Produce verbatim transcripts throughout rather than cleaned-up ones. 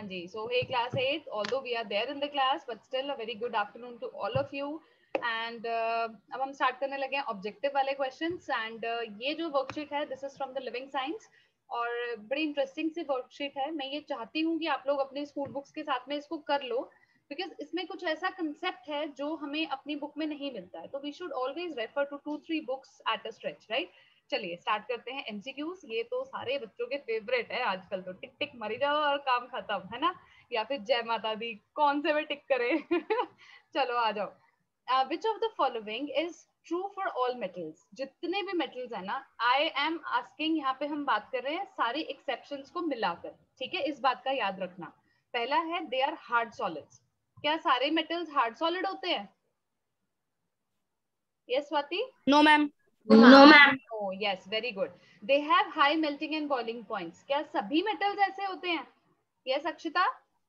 हाँ जी, so hey class eight, although we are there in the class, but still a very good afternoon to all of you. And uh, अब हम start करने लगे हैं objective वाले questions. And uh, ये जो worksheet है, this is from the living science, और बड़ी इंटरेस्टिंग सी वर्कशीट है. मैं ये चाहती हूँ कि आप लोग अपने स्कूल बुक्स के साथ में इसको कर लो, बिकॉज इसमें कुछ ऐसा कंसेप्ट है जो हमें अपनी बुक में नहीं मिलता है. तो we should always refer to two three books at a stretch, right. चलिए स्टार्ट करते हैं. एमसीक्यूज, ये तो सारे बच्चों के फेवरेट है आजकल. तो टिक टिक मरी जाओ और काम खत्म, है ना. या फिर जय माता दी, कौन से में टिक करे. चलो आ जाओ. Which of the following is true for all metals. जितने भी मेटल्स है ना, आई एम आस्किंग, यहाँ पे हम बात कर रहे हैं सारी एक्सेप्शंस को मिलाकर, ठीक है. इस बात का याद रखना. पहला है दे आर हार्ड सॉलिड्स. क्या सारे मेटल्स हार्ड सॉलिड होते हैं? Yes Swati? No ma'am. No, ma'am. Oh, yes, very good. They have high melting and boiling points. क्या सभी metals ऐसे होते हैं? Yes, अक्षिता?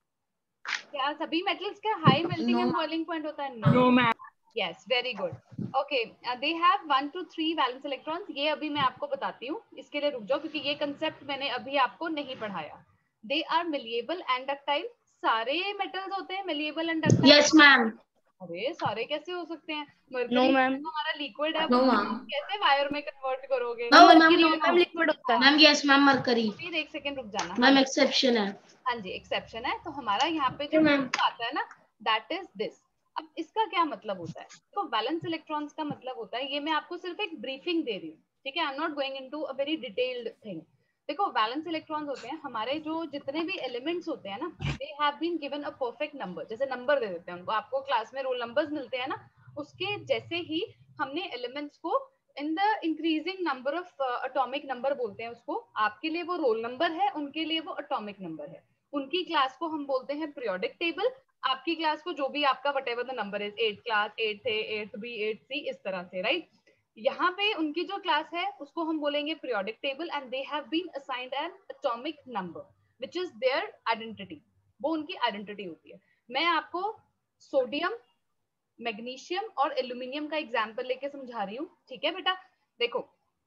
क्या सभी metals का high melting No. and boiling point होता है? No. No ma'am. Yes, very good. Okay, uh, they have one to three valence electrons. ये अभी मैं आपको बताती हूँ. इसके लिए रुक जाओ क्योंकि ये concept मैंने अभी आपको नहीं पढ़ाया. They are malleable and ductile. सारे metals होते हैं malleable and ductile? Yes, ma'am. अरे सारे कैसे हो सकते हैं? No, mercury ma'am. हमारा लिक्विड है, No, वो ma'am. कैसे वायर में कन्वर्ट करोगे? No, ma'am. Mercury No, ma'am liquid होता है. Ma'am, yes, ma'am. Mercury. फिर एक सेकंड रुक जाना. Ma'am, exception है. हाँ जी, एक्सेप्शन है. तो हमारा यहाँ पे जो Okay, ma'am. आता है ना, दैट इज दिस. अब इसका क्या मतलब होता है? तो वैलेंस इलेक्ट्रॉन्स का मतलब होता है, ये मैं आपको सिर्फ एक ब्रीफिंग दे रही हूँ, ठीक है. I am not going into a very detailed thing. देखो, वैलेंस इलेक्ट्रॉन्स होते हैं हमारे जो जितने भी एलिमेंट्स होते हैं ना, they have been given a perfect number. जैसे नंबर दे देते हैं उनको, आपको क्लास में रोल नंबर्स मिलते हैं ना, उसके जैसे ही हमने एलिमेंट्स को in the increasing number of atomic number बोलते हैं उसको. आपके लिए वो रोल नंबर है, उनके लिए वो एटॉमिक नंबर है. उनकी क्लास को हम बोलते हैं पीरियोडिक टेबल. आपकी क्लास को जो भी आपका whatever the number is, at class, at A, at B, at C, इस तरह से, राइट. यहाँ पे उनकी जो क्लास है उसको हम बोलेंगे periodic table. And they have been assigned an atomic number which is their identity. वो उनकी आइडेंटिटी होती है. मैं आपको सोडियम, मैग्नीशियम और एल्यूमिनियम का एग्जांपल लेके समझा रही हूँ, ठीक है बेटा. देखो,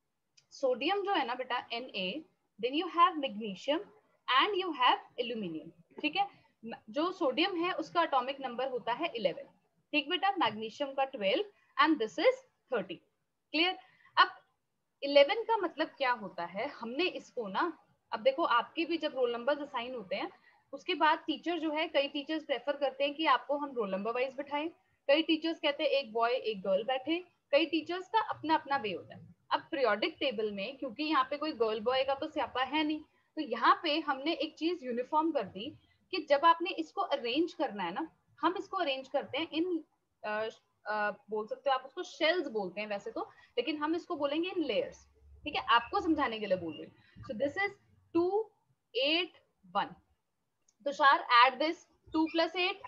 सोडियम जो है ना बेटा, Na, then you have magnesium and you have aluminium, ठीक है. जो सोडियम है उसका एटॉमिक नंबर होता है इलेवन, ठीक बेटा. मैग्नीशियम का twelve and this is thirty. Clear? अब इलेवन का मतलब क्या होता है? हमने इसको ना, अब देखो आपके भी जब रोल नंबर असाइन होते हैं उसके बाद टीचर जो है, कई टीचर्स प्रेफर करते हैं कि आपको हम रोल नंबर वाइज बिठाएं. कई टीचर्स कहते हैं एक बॉय एक गर्ल बैठे. कई टीचर्स का अपना अपना वे होता है. अब पीरियोडिक टेबल में क्योंकि यहाँ पे कोई गर्ल बॉय का तो स्यापा है नहीं, तो यहाँ पे हमने एक चीज यूनिफॉर्म कर दी कि जब आपने इसको अरेंज करना है ना, हम इसको अरेंज करते हैं इन uh, uh, बोल सकते हो आप उसको शेल्स बोलते हैं वैसे तो, लेकिन हम इसको बोलेंगे इन लेयर्स, ठीक है. आपको समझाने के लिए बोल रही हूँ. So this is two eight one. Tushar, add this. Two plus eight.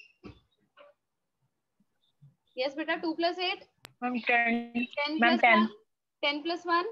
Yes बेटा, two plus eight. Ma'am ten. Ten ma'am plus ten. One. Ten plus one.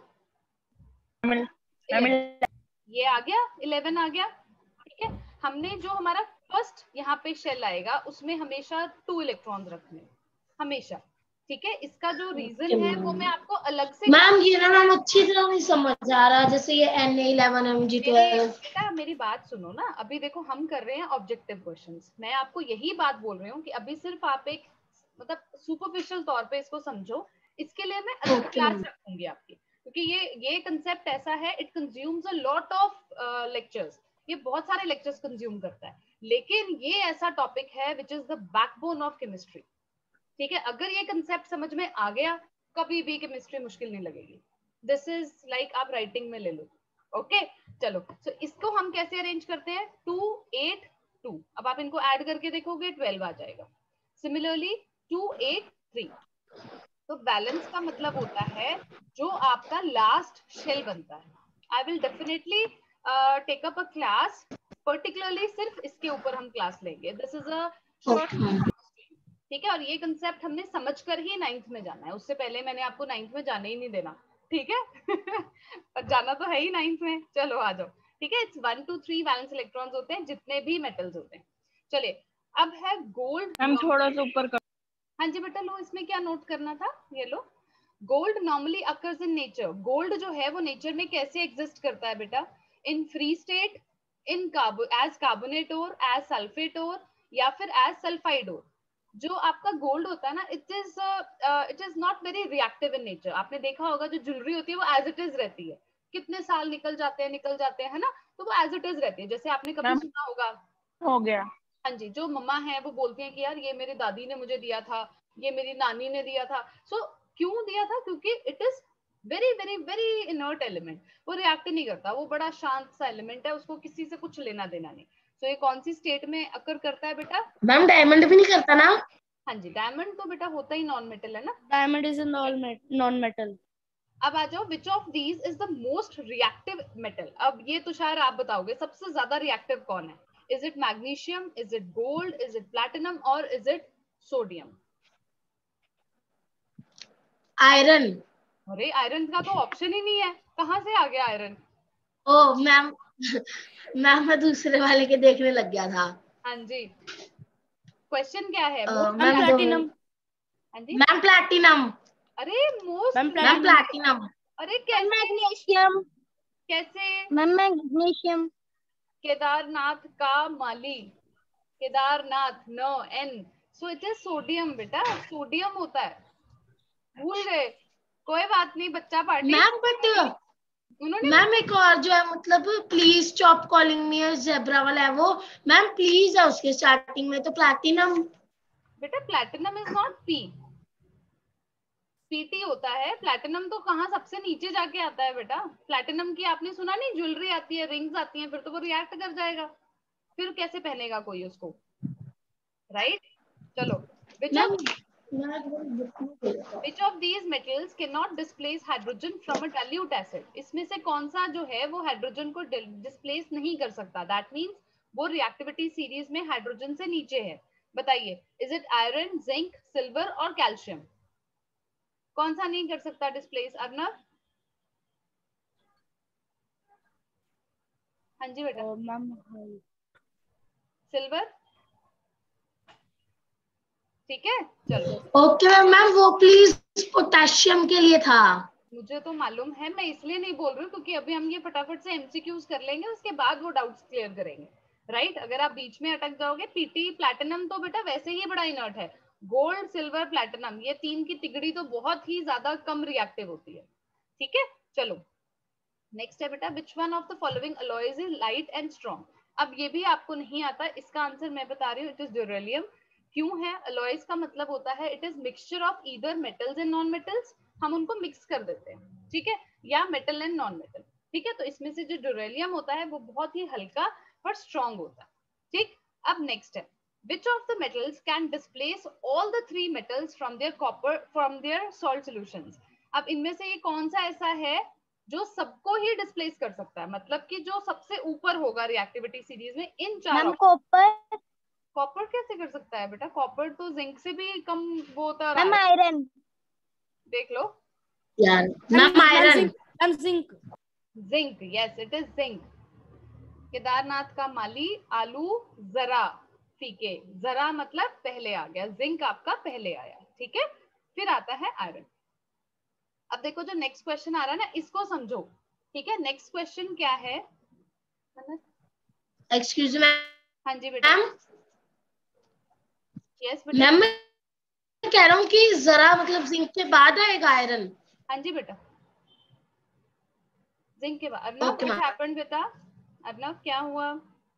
Ma'am ये आ गया, इलेवन आ गया, ठीक है. हमने जो हमारा फर्स्ट यहाँ पे शेल आएगा उसमें हमेशा टू इलेक्ट्रॉन्स रखने, हमेशा, ठीक है. इसका जो रीजन है वो मैं आपको अलग से. मैम ये ना मैम अच्छी तरह नहीं समझ आ रहा. जैसे ये N A eleven M G twelve. बेटा मेरी बात सुनो ना. अभी देखो हम कर रहे हैं ऑब्जेक्टिव क्वेश्चंस. मैं आपको यही बात बोल रही हूँ कि अभी सिर्फ आप एक मतलब सुपरफिशियल तौर पे इसको समझो. इसके लिए मैं अलग क्लास रखूंगी आपकी, क्योंकि ये ये कंसेप्ट ऐसा है, it consumes a lot of lectures. ये बहुत सारे लेक्चर्स कंज्यूम करता है, लेकिन ये ऐसा टॉपिक है which is the backbone of chemistry, ठीक है. अगर ये कंसेप्ट समझ में आ गया, कभी भी केमिस्ट्री मुश्किल नहीं लगेगी. दिस इज लाइक आप राइटिंग में ले लो, ओके okay? चलो, सो so, इसको हम कैसे अरेंज करते हैं? Two eight two. अब आप इनको ऐड करके देखोगे ट्वेल्व आ जाएगा. Similarly two eight three. तो बैलेंस का मतलब होता है जो आपका लास्ट शेल बनता है. I will definitely take up a class particularly सिर्फ इसके ऊपर हम क्लास लेंगे. दिस इज अ शॉर्ट, ठीक है. और ये कंसेप्ट हमने समझकर ही नाइन्थ में जाना है. उससे पहले मैंने आपको नाइन्थ में जाने ही नहीं देना, ठीक है. पर जाना तो है ही नाइन्थ में. चलो आ जाओ, ठीक है. It's one two three valence electrons होते हैं जितने भी मेटल्स होते हैं. चलिए, अब है गोल्ड. मैम थोड़ा सा ऊपर कर. हाँ जी बेटा, लो इसमें क्या नोट करना था, ये लो. Gold normally occurs in nature. Gold जो है वो नेचर में कैसे एग्जिस्ट करता है बेटा? In free state, in carbo as carbonate ore, as sulphate ore, या फिर एज सल्फाइड ओर। जो आपका गोल्ड होता है ना, it is it is not very reactive in nature. आपने देखा होगा जो ज्वेलरी होती है वो एज इट इज रहती है, कितने साल निकल जाते हैं निकल जाते हैं है ना, तो वो एज इट इज रहती है। जैसे आपने कभी सुना होगा, हो गया, हाँ जी, जो मम्मा है वो बोलती हैं कि यार ये मेरी दादी ने मुझे दिया था, ये मेरी नानी ने दिया था। सो so, क्यों दिया था? क्योंकि it is very very very inert element, वो रिएक्ट नहीं करता, वो बड़ा शांत सा एलिमेंट है, उसको किसी से कुछ लेना देना नहीं। सो so, ये कौन सी स्टेट में अकर करता है बेटा? मैम डायमंड भी नहीं करता ना? हाँ जी, डायमंड तो बेटा होता ही नॉन मेटल है ना। Diamond is non metal. अब आ जाओ, which of these is the most reactive metal. अब ये तुषार आप बताओगे सबसे ज्यादा रिएक्टिव कौन है? Is it magnesium, is it gold, is it platinum और इज इट सोडियम? आयरन। अरे आयरन का तो ऑप्शन ही नहीं है, कहाँ से आ गया आयरन? ओ मैम मैम मैं दूसरे वाले के देखने लग गया था। हाँ जी, क्वेश्चन क्या है? Ma'am platinum. हाँ जी मैम प्लैटिनम। अरे मोस्ट मैम मैम प्लैटिनम। अरे कैसे? मैग्नीशियम। कैसे? Ma'am magnesium. केदारनाथ का माली, Kedarnath, no N, so it is sodium बेटा, सोडियम होता है। भूल गए? कोई बात नहीं, बच्चा पार्टी। मैम बट उन्होंने मैम एक और जो है मतलब please stop calling me zebra वाला है वो, मैम प्लीज है उसके स्टार्टिंग में तो प्लैटिनम। बेटा platinum is not P, P T होता है। प्लैटिनम तो कहाँ सबसे नीचे जाके आता है बेटा। प्लैटिनम की आपने सुना नहीं, ज्वेलरी आती है, रिंग्स आती हैं, फिर तो वो रिएक्ट कर जाएगा, फिर कैसे पहनेगा कोई उसको, राइट? चलो, which of which of these metals cannot displace hydrogen from a dilute acid? इसमें से कौन सा जो है वो हाइड्रोजन को डिस्प्लेस नहीं कर सकता? दैट मीन्स वो रिएक्टिविटी सीरीज में हाइड्रोजन से नीचे है। बताइए, is it iron, zinc, silver और कैल्शियम? कौन सा नहीं कर सकता डिस्प्लेस? अर्नव? हाँ जी बेटा। मैम सिल्वर, ठीक है, चलो। ओके मैम मैम वो प्लीज पोटेशियम के लिए था। मुझे तो मालूम है, मैं इसलिए नहीं बोल रही हूँ क्योंकि अभी हम ये फटाफट से एमसीक्यूज कर लेंगे, उसके बाद वो डाउट्स क्लियर करेंगे, राइट? अगर आप बीच में अटक जाओगे, पीटी प्लैटिनम तो बेटा वैसे ही बड़ा इनर्ट है। गोल्ड, सिल्वर, प्लैटिनम, ये तीन की तिगड़ी तो बहुत ही ज्यादा कम रिएक्टिव होती है, ठीक है। चलो नेक्स्ट है बेटा, which one of the following alloys is light and strong? अब ये भी आपको नहीं आता, इसका आंसर मैं बता रही हूँ, इट इज ड्यूरेलियम। क्यों है? अलॉयज का मतलब होता है it is mixture of either metals and non metals, हम उनको मिक्स कर देते हैं, ठीक है, या मेटल एंड नॉन मेटल, ठीक है। तो इसमें से जो ड्यूरेलियम होता है वो बहुत ही हल्का पर स्ट्रॉन्ग होता है, ठीक। अब नेक्स्ट है, which of the metals can displace all the three metals from their copper from their salt solutions? अब इनमें से ये कौन सा ऐसा है जो सबको ही डिस्प्लेस कर सकता है, मतलब कि जो सबसे ऊपर होगा रिएक्टिविटी सीरीज में इन चारों? कॉपर। कॉपर कैसे कर सकता है बेटा? कॉपर तो जिंक से भी कम वो होता है। Ma'am iron. देख लो यार ma'am iron. Ma'am zinc. Zinc, yes it is zinc. Kedarnath का माली, आलू, जरा फीके, जरा मतलब पहले आ गया, जिंक आपका पहले आया, ठीक है। फिर आता है आयरन। अब देखो जो नेक्स्ट क्वेश्चन आ रहा है ना, इसको समझो, ठीक है। नेक्स्ट क्वेश्चन क्या है? एक्सक्यूज मी हाँ जी बेटा। मैम। यस बेटा। मैम मैं कह रहा हूँ कि जरा मतलब जिंक के बाद आएगा आयरन। हाँ जी बेटा, जिंक के बाद। अर्नव, व्हाट हैपेंड बेटा? अर्नव क्या हुआ?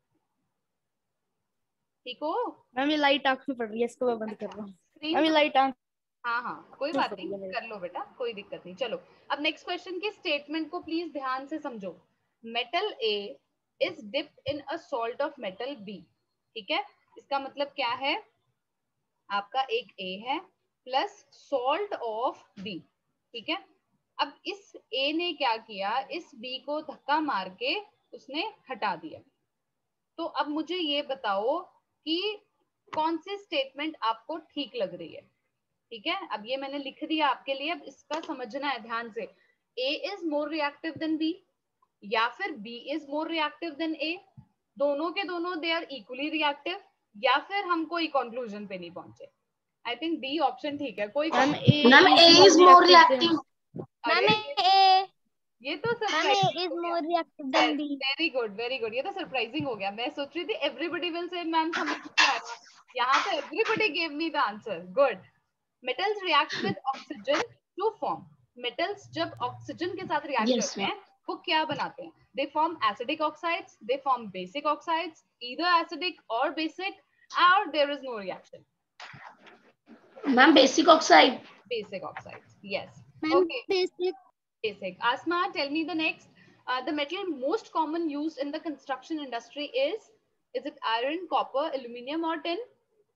ठीक हो? मैम ये लाइट आंख में पड़ रही है, इसको मैं बंद कर रहा हूँ। स्क्रीन मैम ये लाइट आंख। हाँ हाँ कोई बात नहीं, कर लो बेटा, कोई दिक्कत नहीं। चलो अब नेक्स्ट क्वेश्चन की स्टेटमेंट को प्लीज ध्यान से समझो। Metal A is dipped in a salt of metal B, ठीक है। इसका मतलब क्या है? आपका एक ए है प्लस सॉल्ट ऑफ बी, ठीक है। अब इस ए ने क्या किया, इस बी को धक्का मार के उसने हटा दिया। तो अब मुझे ये बताओ कि कौन सी स्टेटमेंट आपको ठीक लग रही है, ठीक है। अब ये मैंने लिख दिया आपके लिए, अब इसका समझना है ध्यान से। A is more reactive than B या फिर B is more reactive than A, दोनों के दोनों दे आर इक्वली रिएक्टिव, या फिर हम कोई कंक्लूजन पे नहीं पहुंचे। आई थिंक डी ऑप्शन ठीक है। कोई ma'am A is more reactive। Ma'am A ये तो मैम सरप्राइजिंग A is हो गया। more reactive than B. Very good very good, ये तो सरप्राइजिंग हो गया। मैं सोच रही थी एवरीबडी विल से मैम समझ नहीं आ रहा, यहाँ तो everybody gave me the answer. Good. Metals react with oxygen to form, metals जब ऑक्सीजन के साथ रिएक्ट Yes, करते हैं वो क्या बनाते हैं? They form acidic oxides, they form basic oxides, either acidic और बेसिक, और there is no reaction. Ma'am basic oxide. Basic oxides, yes. Ma'am, Okay, basic. basic. Asma, tell me the next. Uh, the metal most common used in the construction industry is, is it iron, copper, aluminum, or tin?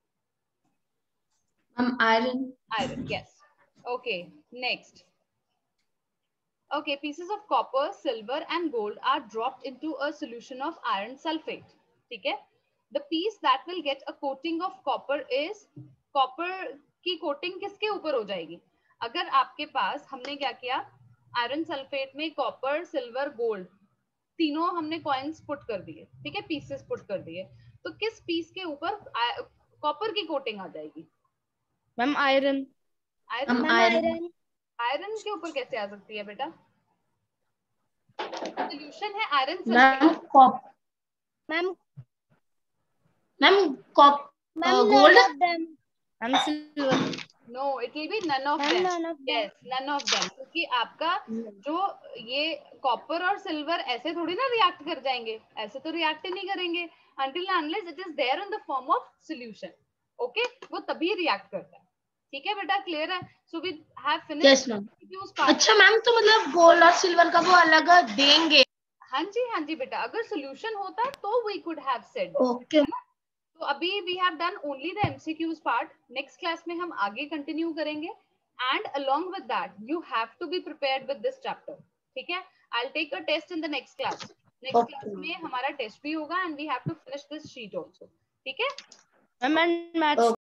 Ma'am iron. Iron, yes. Okay, next. Okay, pieces of copper, silver, and gold are dropped into a solution of iron sulfate. Okay? The piece that will get a coating of copper is, copper की coating किसके ऊपर हो जाएगी? अगर आपके पास, हमने क्या किया, आयरन सल्फेट में कॉपर, सिल्वर, गोल्ड तीनों हमने कॉइन्स पुट कर दिए, ठीक है, पीसेस पुट कर दिए, तो किस पीस के ऊपर कॉपर की कोटिंग आ जाएगी? Ma'am iron. Iron. Iron iron के ऊपर कैसे आ सकती है बेटा? सोल्यूशन है iron ma'am sulphate. Cop ma'am ma'am cop gold. Ma'am silver. No, it will be none of Ma'am, them. none of them. Yes, none of them, क्योंकि आपका जो ये कॉपर और सिल्वर ऐसे थोड़ी ना रिएक्ट कर जाएंगे, ऐसे तो रिएक्ट ही नहीं करेंगे until and unless it is there in the form of solution. Okay okay? वो तभी रिएक्ट करता है। ठीक है बेटा, क्लियर है? So we have finished. Yes ma'am. अच्छा मैम, तो मतलब गोल्ड और सिल्वर का वो अलग देंगे? हाँ जी हाँ जी बेटा, अगर सोल्यूशन होता तो we could have said. Okay. तो अभी we have done only the MCQs part. Next class में हम आगे कंटिन्यू करेंगे, and along with that you have to be prepared with this chapter. ठीक है, I will take a test in the next class. Next class में हमारा test भी होगा, and we have to finish this sheet also. ठीक है ma'am maths